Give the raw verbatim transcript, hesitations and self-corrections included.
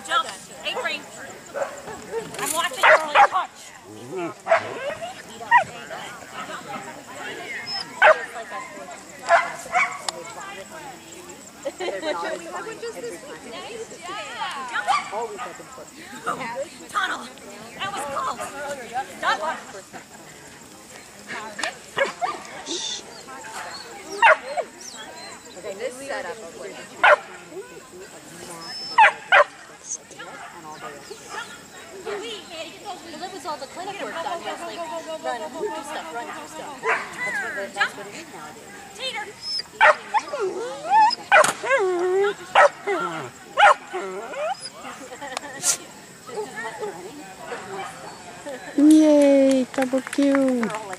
Jump. Avery. I'm watching Charlie touch. Tunnel. That was close. Double. Okay, this setup of where Well, that was all the clinic work done. It was like, run, do stuff, run, do stuff. That's what, the, that's what it is nowadays. Teeter. Yay, double kill.